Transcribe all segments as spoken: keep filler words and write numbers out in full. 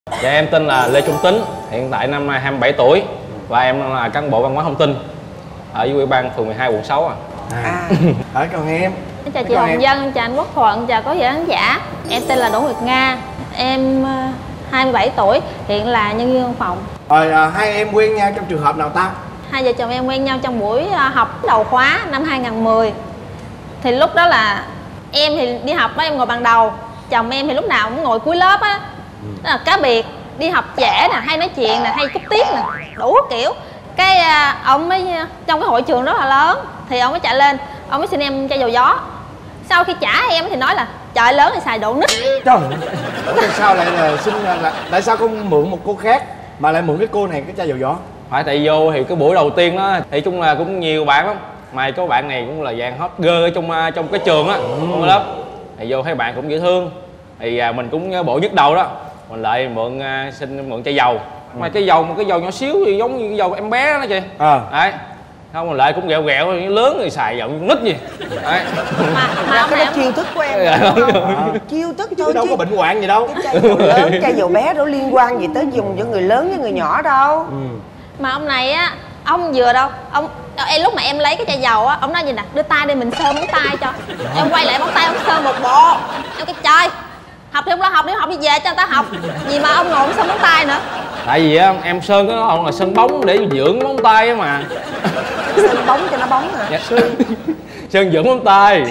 Dạ em tên là Lê Trung Tính, hiện tại năm nay hai mươi bảy tuổi và em là cán bộ văn hóa thông tin ở Ủy ban phường mười hai quận sáu. À. À. Ở còn em. Em chào chị Hồng Dân, chào anh Quốc Thuận, chào quý vị khán giả. Em tên là Đỗ Nguyệt Nga, em hai mươi bảy tuổi, hiện là nhân viên văn phòng. Rồi à, hai em quen nhau trong trường hợp nào ta? Hai vợ chồng em quen nhau trong buổi học đầu khóa năm hai nghìn mười. Thì lúc đó là em thì đi học đó, em ngồi bàn đầu. Chồng em thì lúc nào cũng ngồi cuối lớp á. Đó là cá biệt, đi học trễ nè, hay nói chuyện nè, hay cúp tiết nè, đủ kiểu. Cái à, ông mới trong cái hội trường rất là lớn thì ông mới chạy lên, ông mới xin em chai dầu gió. Sau khi trả em thì nói là trời lớn thì xài độ nít. Trời ơi, sao lại là xin là tại sao không mượn một cô khác mà lại mượn cái cô này cái chai dầu gió? Phải tại vô thì cái buổi đầu tiên đó thì chung là cũng nhiều bạn lắm, mà có bạn này cũng là dạng hot girl ở trong trong cái trường á, trong lớp. Thì vô thấy bạn cũng dễ thương thì à, mình cũng bộ nhức đầu đó, mình lại mượn uh, xin mượn chai dầu. Mà cái dầu một cái dầu nhỏ xíu thì giống như cái dầu em bé đó chị. À. Đấy. Không mình lại cũng ghẹo ghẹo lớn thì xài dầu nít gì. Đấy. Mà, mà cái đó chiêu thức của em Dạ, đúng không? À. Chiêu thức thôi đâu chứ có bệnh hoạn gì đâu. cái chai dầu lớn, chai dầu bé đâu liên quan gì tới dùng cho người lớn với người nhỏ đâu. Ừ. Mà ông này á, ông vừa đâu, ông em lúc mà em lấy cái chai dầu á, ông nói gì nè, đưa tay đây mình sơ móng tay cho. Em quay lại móng tay ông sơ một bộ. Em cái trời, học thì không lo học, nếu học đi về cho người ta học. Gì mà ông ngồi ông sơ móng tay nữa. Tại vì á em sơn cái đó là sơn bóng để dưỡng móng tay á mà. Sơn bóng cho nó bóng hả? Dạ. Sơn dưỡng móng tay.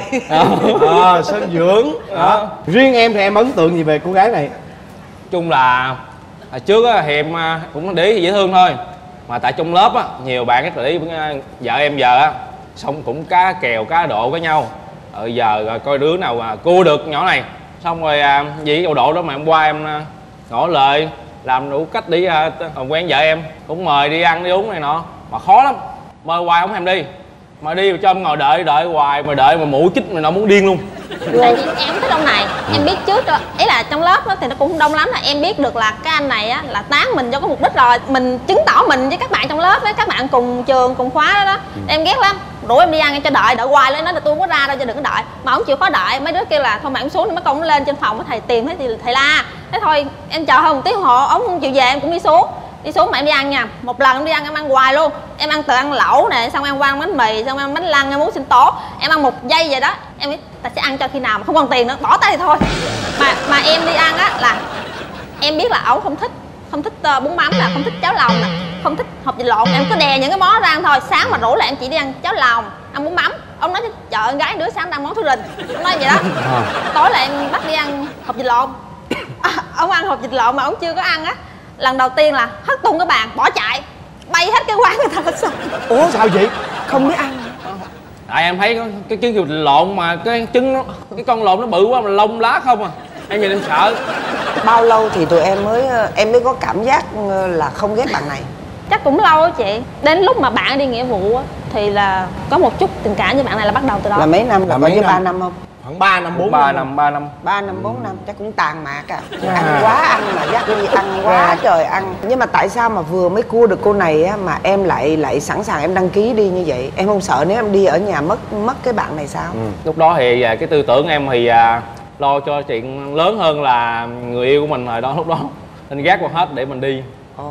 À, sơn dưỡng. Đó. Riêng em thì em ấn tượng gì về cô gái này? Chung là hồi trước á thì em cũng để ý dễ thương thôi, mà tại trong lớp á nhiều bạn rất để ý với vợ em giờ á, xong cũng cá kèo cá độ với nhau. Ờ giờ rồi coi đứa nào mà cua được nhỏ này, xong rồi à, vì cái độ đó mà hôm qua em à, ngỏ lời làm đủ cách đi à, quen vợ em cũng mời đi ăn đi uống này nọ, mà khó lắm, mời hoài không thèm đi, mà đi mà cho em ngồi đợi đợi hoài, mà đợi mà mũi chích mà nó muốn điên luôn. Tại vì em thích ông này, em biết trước rồi, ý là trong lớp đó thì nó cũng không đông lắm, là em biết được là cái anh này á là tán mình cho có mục đích rồi, mình chứng tỏ mình với các bạn trong lớp, với các bạn cùng trường cùng khóa đó đó. Ừ. Em ghét lắm, rủ em đi ăn em cho đợi đợi hoài lên, nói là tôi không có ra đâu cho đừng có đợi, mà ông chịu khó đợi. Mấy đứa kêu là thôi mà em xuống thì mấy con lên trên phòng với thầy tìm thấy thì thầy la, thế thôi em chờ hơn một tiếng đồng hồ ông không chịu về, em cũng đi xuống đi xuống mà em đi ăn nha. Một lần em đi ăn em ăn hoài luôn, em ăn từ ăn lẩu nè, xong em qua ăn bánh mì, xong em ăn bánh lăng, em muốn sinh tố, em ăn một giây vậy đó, em biết ta sẽ ăn cho khi nào mà không còn tiền nữa bỏ tay thì thôi. mà mà em đi ăn á là em biết là ổng không thích không thích uh, bún mắm, là không thích cháo lòng nè, không thích hột vịt lộn, em cứ đè những cái món ra ăn thôi. Sáng mà rủ lại em chỉ đi ăn cháo lòng, ăn bún mắm, ông nói trời ơi gái đứa sáng ăn món thứ rình, ông nói vậy đó. Tối là em bắt đi ăn hột vịt lộn. À, ông ăn hột vịt lộn mà ông chưa có ăn á, lần đầu tiên là hất tung cái bàn bỏ chạy, bay hết cái quán người ta hết xong. Ủa sao vậy? Không biết ăn. Tại em thấy cái, cái trứng vịt lộn mà cái trứng nó, cái con lộn nó bự quá mà lông lá không à, em nhìn em sợ. Bao lâu thì tụi em mới em mới có cảm giác là không ghét bạn này? Chắc cũng lâu á chị, đến lúc mà bạn đi nghĩa vụ á thì là có một chút tình cảm với bạn này là bắt đầu từ đó. Là mấy năm? Là, Là mấy mấy ba năm? năm không? Khoảng ba năm bốn ba năm ba năm Ba năm bốn năm chắc cũng tàn mạc à. À. Ăn quá ăn mà dắt đi ăn quá À. trời ăn. Nhưng mà tại sao mà vừa mới cua được cô này á mà em lại lại sẵn sàng em đăng ký đi như vậy? Em không sợ nếu em đi ở nhà mất mất cái bạn này sao? Ừ. Lúc đó thì à, cái tư tưởng em thì à, lo cho chuyện lớn hơn là người yêu của mình rồi đó, lúc đó nên gác qua hết để mình đi.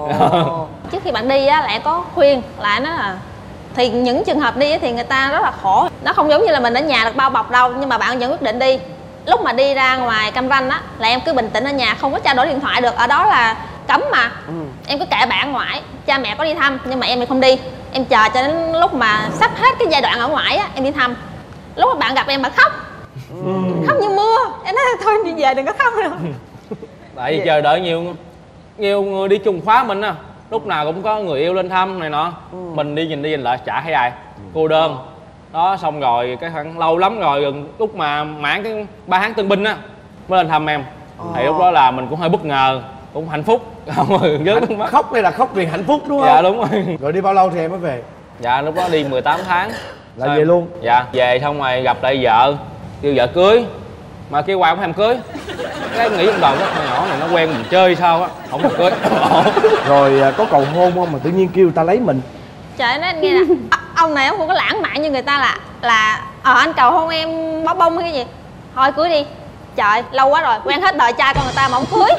Ồ. Trước khi bạn đi á là em có khuyên lại nó là thì những trường hợp đi thì người ta rất là khổ, nó không giống như là mình ở nhà được bao bọc đâu, nhưng mà bạn vẫn quyết định đi. Lúc mà đi ra ngoài Cam Ranh á là em cứ bình tĩnh ở nhà, không có trao đổi điện thoại được, ở đó là cấm mà. Ừ. Em cứ kệ bạn ngoại, cha mẹ có đi thăm nhưng mà em thì không đi, em chờ cho đến lúc mà sắp hết cái giai đoạn ở ngoại á em đi thăm. Lúc mà bạn gặp em bạn khóc, ừ. khóc như mưa, em nói thôi đi về đừng có khóc nữa. Tại vì chờ đợi nhiều nhiều người đi chung khóa mình á, lúc nào cũng có người yêu lên thăm này nọ. Ừ. Mình đi nhìn đi nhìn lại chả thấy ai, cô đơn đó. Xong rồi cái khoảng lâu lắm rồi, gần lúc mà mãn cái ba tháng tân binh á mới lên thăm em. Ồ. Thì lúc đó là mình cũng hơi bất ngờ, cũng hạnh phúc. Không rồi rớt nước mắt. Khóc đây là khóc vì hạnh phúc đúng không? Dạ đúng rồi. Rồi đi bao lâu thì em mới về? Dạ lúc đó đi mười tám tháng. Là về luôn? Dạ về xong rồi gặp lại vợ, kêu vợ cưới mà kêu hoài không thèm cưới. Cái nghĩ trong đầu đó con nhỏ này nó quen mình chơi sao á, không được cưới. Rồi có cầu hôn không mà tự nhiên kêu ta lấy mình? Trời nói anh nghe là ông này ông không có lãng mạn như người ta, là là ờ anh cầu hôn em bó bông hay cái gì, thôi cưới đi. trời lâu quá rồi quen hết đời trai con người ta mà không cưới.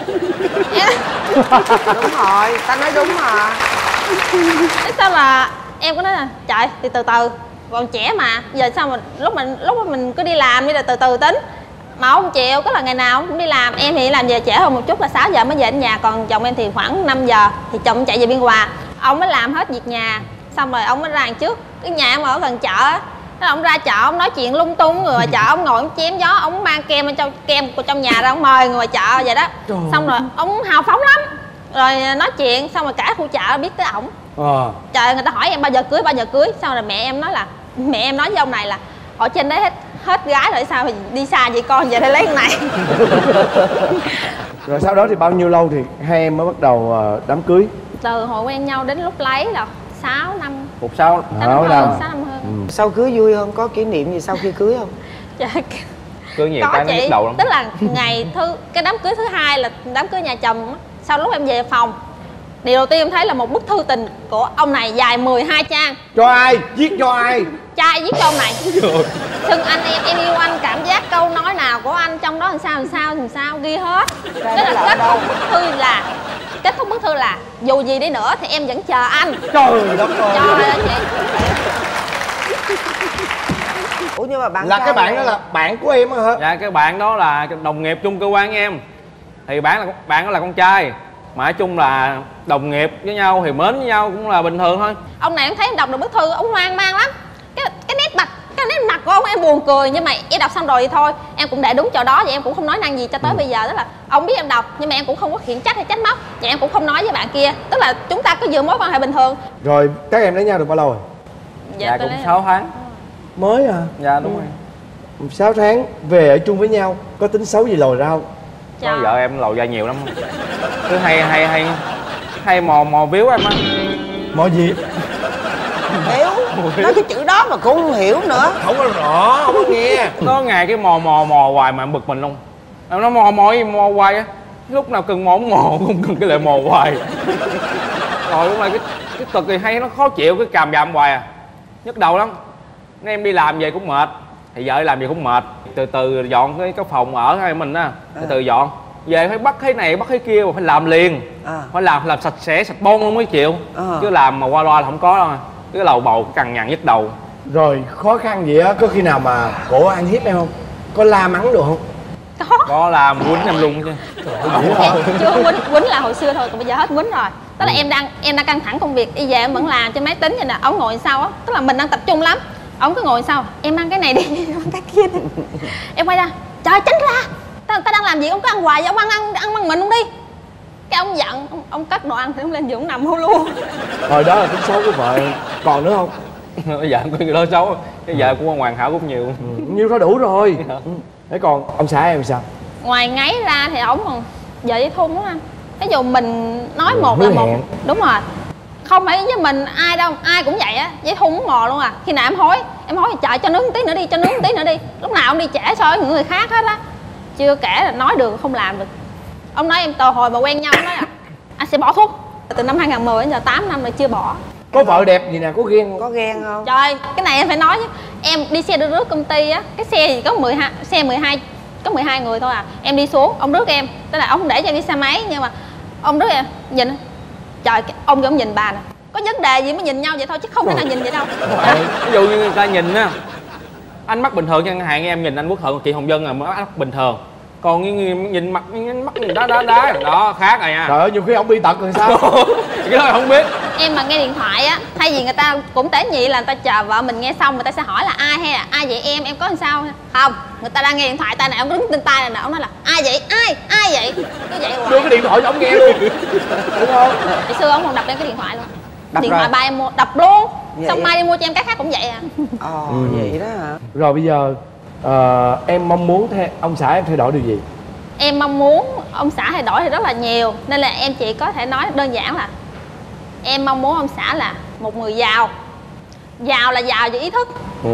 Đúng rồi, ta nói đúng mà. Thế sao là em có nói là trời thì từ từ còn trẻ mà giờ sao mà lúc mình lúc mà mình cứ đi làm đi là từ từ tính mà ông chịu, cứ là ngày nào cũng đi làm. Em thì làm về trễ hơn một chút là sáu giờ mới về đến nhà, còn chồng em thì khoảng năm giờ thì chồng chạy về Biên Hòa, ông mới làm hết việc nhà xong rồi ông mới ra trước cái nhà em ở gần chợ á. Thế là ông ra chợ ông nói chuyện lung tung, người ngoài chợ ông ngồi ông chém gió, ông mang kem ở trong kem của trong nhà ra ông mời người ngoài chợ vậy đó. Trời xong rồi ông hào phóng lắm, rồi nói chuyện xong rồi cả khu chợ biết tới ổng. Ờ. Trời, người ta hỏi em bao giờ cưới bao giờ cưới, xong rồi mẹ em nói là mẹ em nói với ông này là ở trên đấy hết hết gái rồi sao thì đi xa vậy con, về đây lấy con này. Rồi sau đó thì bao nhiêu lâu thì hai em mới bắt đầu uh, đám cưới? Từ hồi quen nhau đến lúc lấy là sáu năm. Một sáu sáu năm. sáu năm hơn. Ừ. Sau cưới vui không? Có kỷ niệm gì sau khi cưới không? Trời, cưới nhiều có cái nó chị, nhức đầu lắm. tức là ngày thứ cái đám cưới thứ hai là đám cưới nhà chồng á. Sau lúc em về phòng, điều đầu tiên em thấy là một bức thư tình của ông này dài mười hai trang. Cho ai? Viết cho ai? Trai viết cho ông này. Xưng anh em, em yêu anh, cảm giác câu nói nào của anh trong đó làm sao làm sao làm sao ghi hết. Thế là kết thúc bức thư là kết thúc bức thư là dù gì đi nữa thì em vẫn chờ anh. Trời đất ơi. Trời ơi chị. Ủa nhưng mà bạn Là cái bạn đó là bạn của em hả? Dạ cái bạn đó là đồng nghiệp chung cơ quan với em. Thì bạn là bạn đó là con trai. Mà nói chung là đồng nghiệp với nhau thì mến với nhau cũng là bình thường thôi. Ông này em thấy em đọc được bức thư ông hoang mang lắm. Cái cái nét mặt cái nét mặt của ông em buồn cười, nhưng mà em đọc xong rồi thì thôi em cũng để đúng chỗ đó và em cũng không nói năng gì cho tới ừ. bây giờ. Tức là ông biết em đọc nhưng mà em cũng không có khiển trách hay trách móc và em cũng không nói với bạn kia, tức là chúng ta cứ giữ mối quan hệ bình thường. Rồi các em lấy nhau được bao lâu rồi? Dạ, dạ cũng sáu tháng. Mới à? Dạ đúng ừ. rồi. sáu tháng về ở chung với nhau, có tính xấu gì lồi ra không? Có, vợ em lồi ra nhiều lắm. Cứ hay hay hay hay mò mò víu em á. Mò gì? Hiểu. Nói cái chữ đó mà cũng không hiểu nữa. Không có rõ, không có nghe. Có ngày cái mò mò mò hoài mà em bực mình luôn. Em nói mò mò mò hoài á. Lúc nào cần mò cũng mò, không cần cái lại mò hoài. Rồi lúc này cái cái cực thì hay nó khó chịu, cái càm ràm hoài à. Nhức đầu lắm. Nên em đi làm về cũng mệt. Thì vợ làm gì cũng mệt. Từ từ dọn cái cái phòng ở hai mình á, từ từ dọn. Về phải bắt cái này bắt cái kia mà phải làm liền. À. Phải làm làm sạch sẽ sạch bon luôn mới chịu. À. Chứ làm mà qua loa là không có đâu. Cái lầu bầu cằn nhằn nhức đầu. Rồi khó khăn gì á, có khi nào mà cổ ăn hiếp em không? Có la mắng được không? Có. Có làm quýnh em luôn chứ. Em chưa quýnh, quýnh là hồi xưa thôi, còn bây giờ hết quýnh rồi. Tức là ừ. em đang em đang căng thẳng công việc, đi về em vẫn làm trên máy tính vậy nè, ông ngồi sau á, tức là mình đang tập trung lắm. Ông cứ ngồi sau, em ăn cái này đi, ăn cái kia đi. Em quay ra, trời tránh ra. Ta, ta đang làm gì, ông cứ ăn hoài vậy, ông ăn ăn ăn bằng mình không đi. Cái ông giận, ông, ông cất đồ ăn thì ông lên giường nằm hô luôn. Rồi đó là tính xấu của vợ em. Còn nữa không? Bây giờ có người đó xấu, cái vợ của Hoàn Hảo cũng nhiều. Ừ, nhiêu thôi đủ rồi. Thế còn ông xã em sao? Ngoài ngáy ra thì ổng còn vợ dễ thun lắm anh. Ví dụ mình nói ừ, một là một. Hẹn. Đúng rồi. Không phải với mình ai đâu, ai cũng vậy á, dễ thun muốn mò luôn à. Khi nào em hối, em hối trời cho nướng một tí nữa đi, cho nướng một tí nữa đi. Lúc nào ông đi trễ so với những người khác hết á. Chưa kể là nói được không làm được. Ông nói em từ hồi mà quen nhau, ông nói là anh sẽ bỏ thuốc. Từ năm hai nghìn không trăm mười đến giờ tám năm rồi chưa bỏ. Có vợ đẹp gì nè, có ghen không? Có ghen không? Trời, cái này em phải nói chứ. Em đi xe đưa rước công ty á, cái xe gì có mười hai, xe mười hai, có mười hai người thôi à. Em đi xuống, ông rước em. Tức là ông không để cho em đi xe máy, nhưng mà ông rước em, nhìn. Trời, ông ông nhìn bà nè. Có vấn đề gì mới nhìn nhau vậy thôi chứ không thể nào nhìn vậy đâu. Ví dụ như người ta nhìn á, anh mắt bình thường chẳng hạn, em nhìn anh Quốc Thuận, chị Hồng Vân là mắt bình thường. Còn nhìn, nhìn mặt nhìn mắt nhìn đá đá đá đó khác rồi nha. Trời ơi, nhiều khi ông bị tật rồi sao? Cái đó không biết. Em mà nghe điện thoại á, thay vì người ta cũng tế nhị là người ta chờ vợ mình nghe xong, người ta sẽ hỏi là ai hay là ai vậy em, em có làm sao không? Người ta đang nghe điện thoại tay này, ông đứng trên tay này nè, ông nói là ai vậy, ai, ai vậy, cứ vậy hoài. Đưa cái điện thoại cho ông nghe luôn, đúng không? Hồi xưa ông còn đập lên cái điện thoại luôn. Đập điện rồi. thoại ba em mua, đập luôn. Vậy Xong à? mai đi mua cho em cái khác cũng vậy à. Ồ, ừ. vậy đó hả? Rồi bây giờ uh, em mong muốn thay, ông xã em thay đổi điều gì? Em mong muốn ông xã thay đổi thì rất là nhiều. Nên là em chỉ có thể nói đơn giản là em mong muốn ông xã là một người giàu. Giàu là giàu về ý thức. ừ.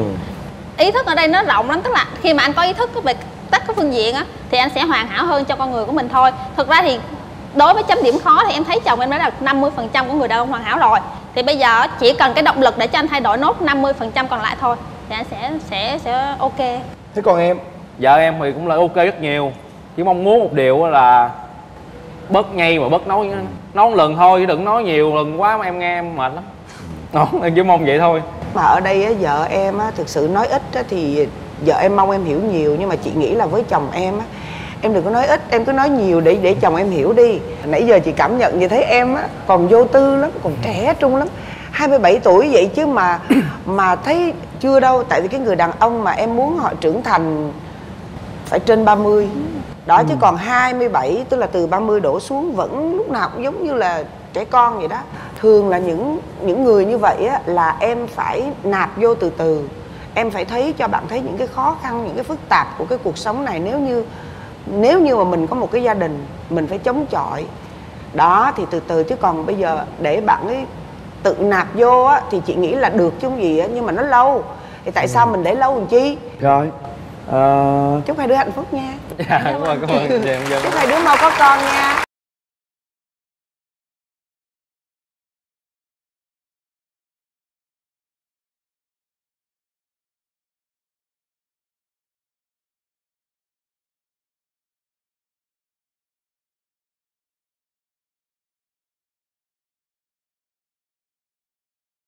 Ý thức ở đây nó rộng lắm. Tức là khi mà anh có ý thức về tất các phương diện á, thì anh sẽ hoàn hảo hơn cho con người của mình thôi. Thực ra thì đối với chấm điểm khó thì em thấy chồng em đã đạt năm mươi phần trăm của người đàn ông hoàn hảo rồi. Thì bây giờ chỉ cần cái động lực để cho anh thay đổi nốt năm mươi phần trăm còn lại thôi, thì anh sẽ sẽ sẽ ok. Thế còn em, vợ em thì cũng là ok rất nhiều, chỉ mong muốn một điều là bớt nhây mà bớt nói nói một lần thôi chứ đừng nói nhiều lần quá mà em nghe em mệt lắm. Đó, em chỉ mong vậy thôi. Mà ở đây á, vợ em á, thực sự nói ít á, thì vợ em mong em hiểu nhiều, nhưng mà chị nghĩ là với chồng em á, em đừng có nói ít, em cứ nói nhiều để để chồng em hiểu đi. Nãy giờ chị cảm nhận như thấy em á còn vô tư lắm, còn trẻ trung lắm, hai mươi bảy tuổi vậy chứ mà mà thấy chưa đâu. Tại vì cái người đàn ông mà em muốn họ trưởng thành phải trên ba mươi đó, chứ còn hai mươi bảy tức là từ ba mươi đổ xuống vẫn lúc nào cũng giống như là trẻ con vậy đó. Thường là những những người như vậy á, là em phải nạp vô từ từ, em phải thấy cho bạn thấy những cái khó khăn, những cái phức tạp của cái cuộc sống này. Nếu như nếu như mà mình có một cái gia đình, mình phải chống chọi đó thì từ từ. Chứ còn bây giờ để bạn ấy tự nạp vô á thì chị nghĩ là được chứ không gì á, nhưng mà nó lâu thì tại sao mình để lâu làm chi. Rồi ờ, Chúc hai đứa hạnh phúc nha. Dạ, cảm ơn, cảm ơn. Dạ, dạ. Chúc hai đứa mau có con nha.